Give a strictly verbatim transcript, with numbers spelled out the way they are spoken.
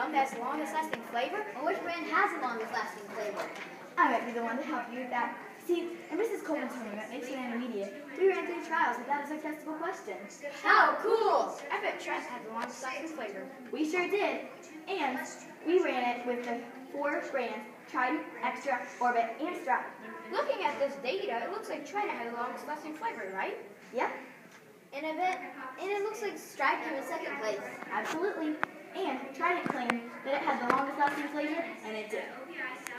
one that has the longest lasting flavor? Or which brand has the longest lasting flavor? I might be the one to help you with that. See, in Missus Coleman's room at Nature and Intermediate, we ran through trials without a successful question. How cool! I bet Trent had the longest lasting flavor. We sure did. And we ran it with the four brands, Trident, Extra, Orbit, and Stride. Looking at this data, it looks like Trident had the longest lasting flavor, right? Yep, And I bet, and it looks like Stride came in second place. absolutely. And Trident claimed that it had the longest lasting flavor, and it did.